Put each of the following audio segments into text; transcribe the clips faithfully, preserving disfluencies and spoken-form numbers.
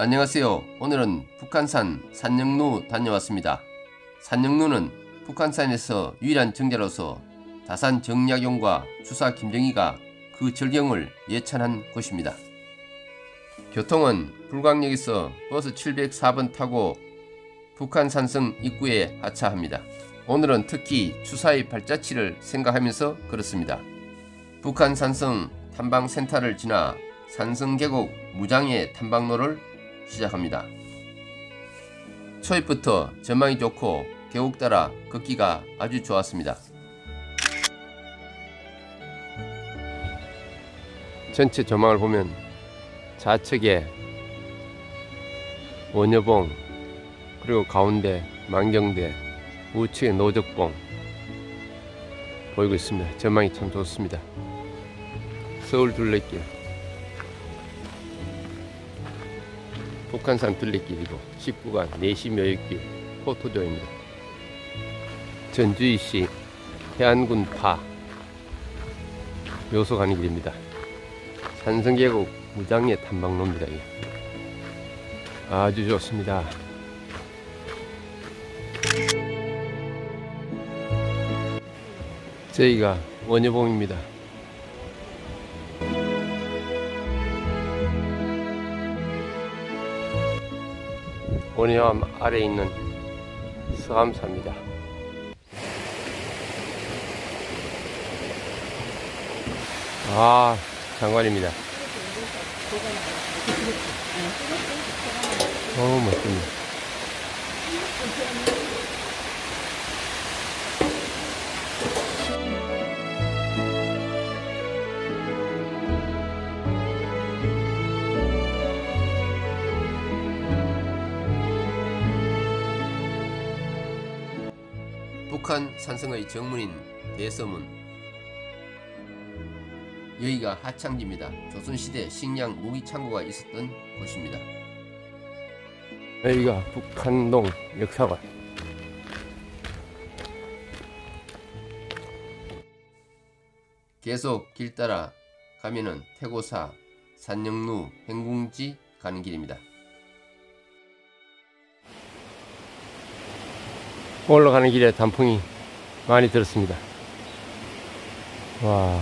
안녕하세요. 오늘은 북한산 산영루 다녀왔습니다. 산영루는 북한산에서 유일한 정자로서 다산 정약용과 주사 김정희가 그 절경을 예찬한 곳입니다. 교통은 불광역에서 버스 칠백사 번 타고 북한산성 입구에 하차합니다. 오늘은 특히 추사의 발자취를 생각하면서 걸었습니다. 북한산성 탐방센터를 지나 산성계곡 무장의 탐방로를 시작합니다. 초입부터 전망이 좋고 계곡 따라 걷기가 아주 좋았습니다. 전체 전망을 보면 좌측에 원여봉, 그리고 가운데 만경대, 우측에 노적봉 보이고 있습니다. 전망이 참 좋습니다. 서울 둘레길, 북한산 둘레길이고 십 구간 내시묘역길 포토조입니다. 전주시 해안군 파 묘소 가는 길입니다. 산성계곡 무장의 탐방로입니다. 아주 좋습니다. 저희가 원여봉입니다. 원여암 아래에 있는 서암사입니다. 아, 장관입니다. 너무 멋집니다. 북한 산성의 정문인 대서문, 여기가 하창지입니다. 조선시대 식량 무기창고가 있었던 곳입니다. 여기가 북한동 역사관, 계속 길 따라 가면은 태고사, 산영루, 행궁지 가는 길입니다. 올라가는 길에 단풍이 많이 들었습니다. 와,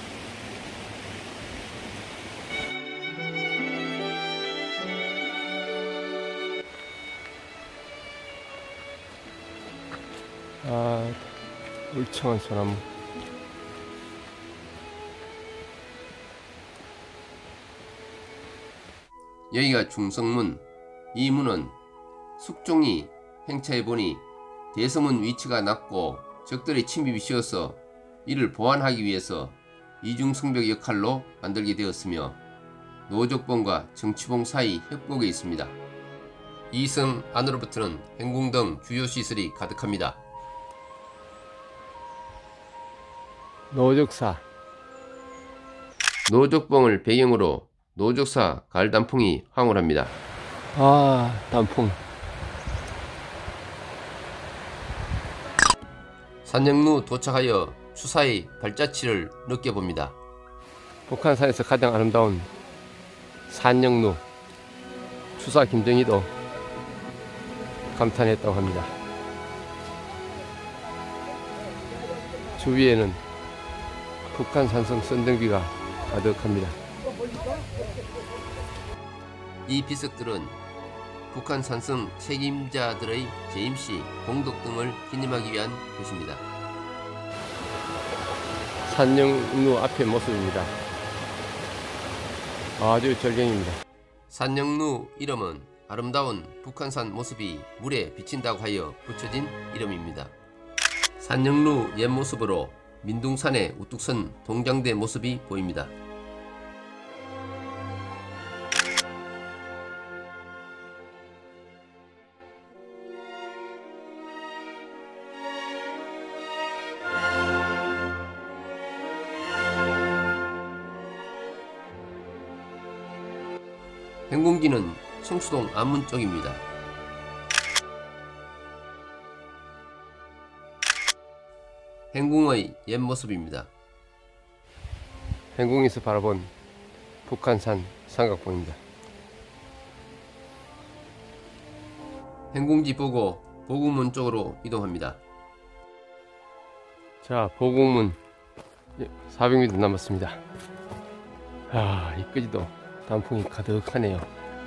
아, 울창한 소나무. 여기가 중성문. 이 문은 숙종이 행차해보니 대서문 위치가 낮고 적들의 침입이 쉬워서 이를 보완하기 위해서 이중성벽 역할로 만들게 되었으며 노적봉과 정치봉 사이 협곡에 있습니다. 이 성 안으로부터는 행궁 등 주요 시설이 가득합니다. 노적사, 노적봉을 배경으로 노적사 가을 단풍이 황홀합니다. 아, 단풍. 산영루 도착하여 추사의 발자취를 느껴봅니다. 북한산에서 가장 아름다운 산영루, 추사 김정희도 감탄했다고 합니다. 주위에는 북한산성 선등비가 가득합니다. 이 비석들은 북한산성 책임자들의 재임시, 공덕 등을 기념하기 위한 것입니다. 산영루 앞의 모습입니다. 아주 절경입니다. 산영루 이름은 아름다운 북한산 모습이 물에 비친다고 하여 붙여진 이름입니다. 산영루 옛 모습으로 민둥산에 우뚝 선 동장대 모습이 보입니다. 행궁지는 성수동 안문 쪽입니다. 행궁의 옛 모습입니다. 행궁에서 바라본 북한산 삼각봉입니다. 행궁지 보고 보궁문 쪽으로 이동합니다. 자, 보궁문 사백 미터 남았습니다. 아, 이까지도 단풍이 가득하네요.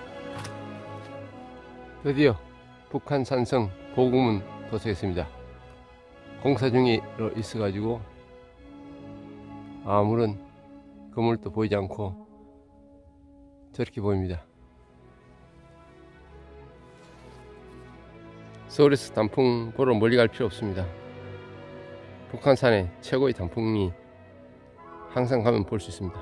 드디어 북한 산성 보궁문 도착했습니다. 공사 중으로 있어가지고 아무런 건물도 보이지 않고 저렇게 보입니다. 서울에서 단풍 보러 멀리 갈 필요 없습니다. 북한산의 최고의 단풍이 항상 가면 볼 수 있습니다.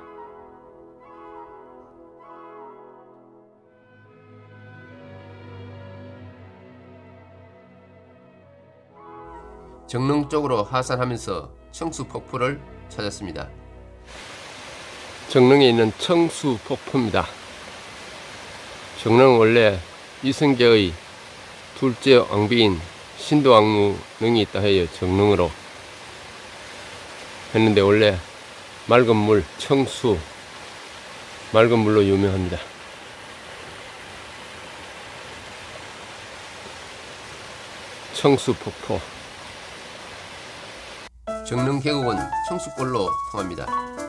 정릉 쪽으로 하산하면서 청수폭포를 찾았습니다. 정릉에 있는 청수폭포입니다. 정릉은 원래 이성계의 둘째 왕비인 신도왕릉이 있다 해요. 정릉으로 했는데 원래 맑은 물, 청수 맑은 물로 유명합니다. 청수폭포. 정릉 계곡은 청수골로 통합니다.